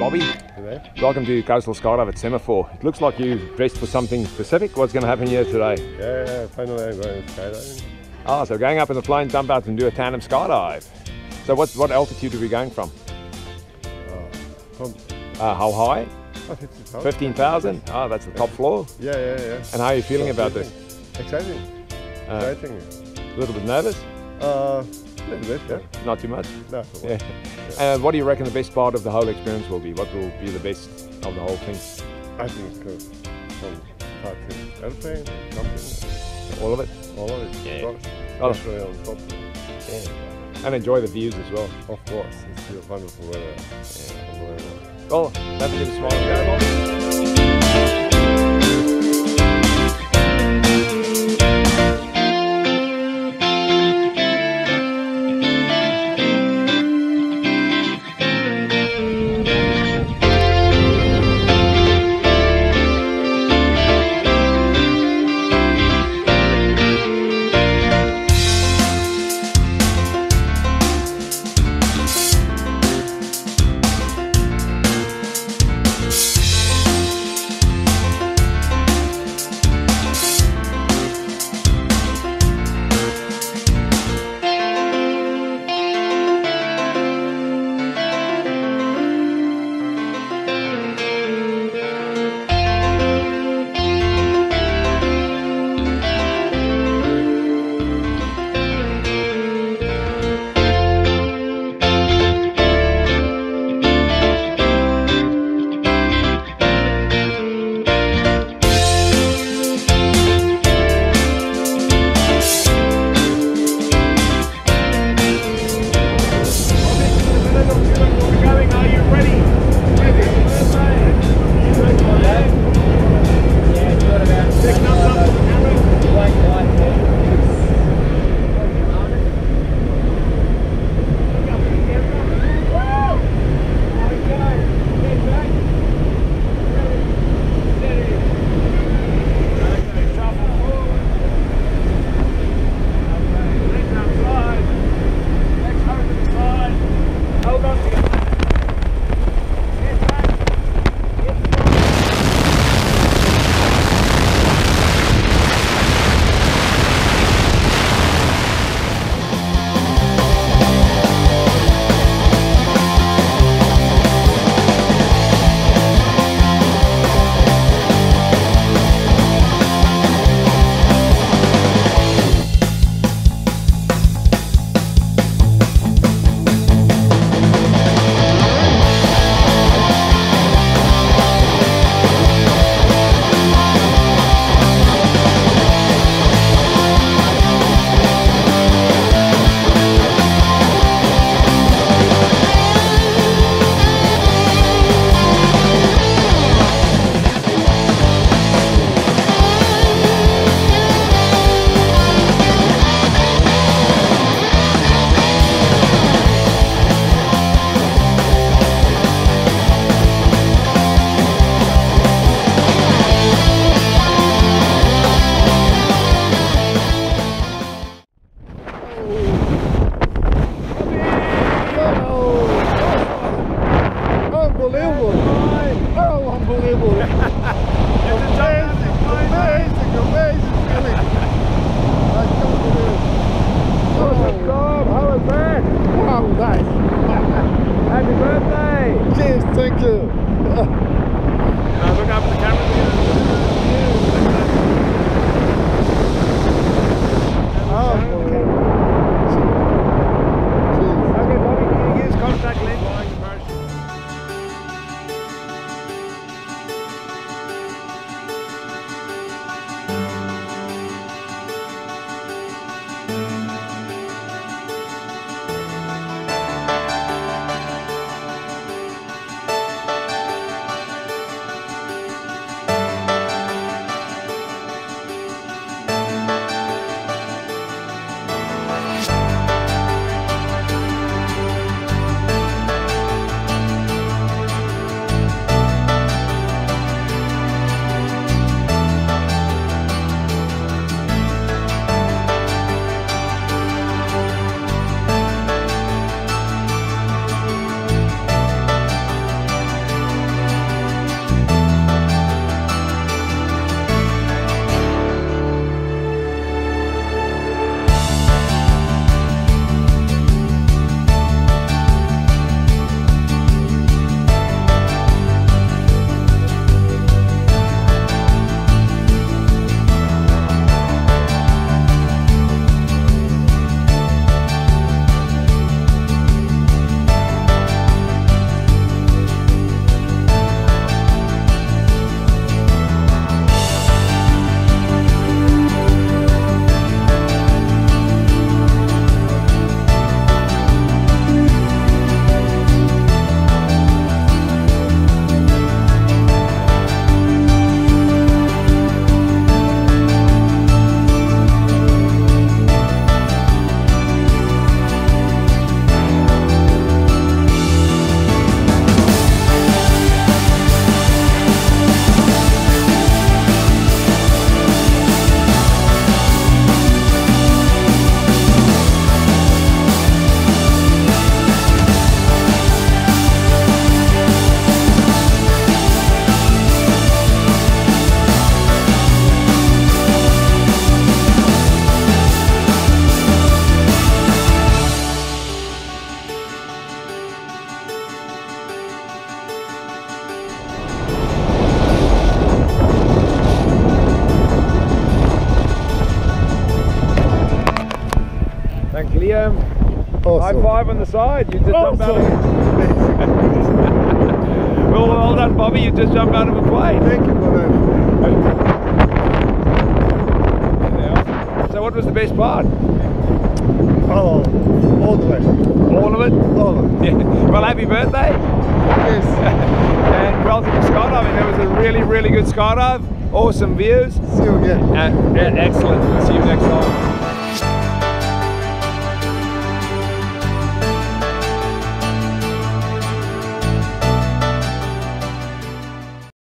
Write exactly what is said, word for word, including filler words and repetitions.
Bobby. Today? Welcome to Coastal Skydive at Semaphore. It looks like you've dressed for something specific. What's going to happen here today? Yeah, yeah, finally I'm going skydiving. Ah, so going up in the plane, jump out and do a tandem skydive. So what, what altitude are we going from? Uh, from Uh, how high? oh, fifty thousand. fifteen thousand? Ah, that's the top floor. Yeah, yeah, yeah. And how are you feeling So about this? exciting. Exciting. Uh, Exciting. A little bit nervous? Uh, a little bit, yeah. Not too much? No, for Yeah. what? And what do you reckon the best part of the whole experience will be? What will be the best of the whole thing? I think uh, from starting airplane, jumping, All of it? all of it. Yeah. Of course. Oh. Especially on top. Yeah. And enjoy the views as well. Of course, it's still wonderful weather. Yeah. Unbelievable. Well, nothing to smile and go, Bobby. Liam, Awesome. high five on the side. You just jumped out of Awesome. well, well done, Bobby. You just jumped out of a plane. Thank you for that. So what was the best part? Oh, all the way. All of it? All of it. Yeah. Well, happy birthday. Yes. And welcome to skydiving. That was a really, really good skydive. Awesome views. See you again. Uh, yeah, excellent. See you next time.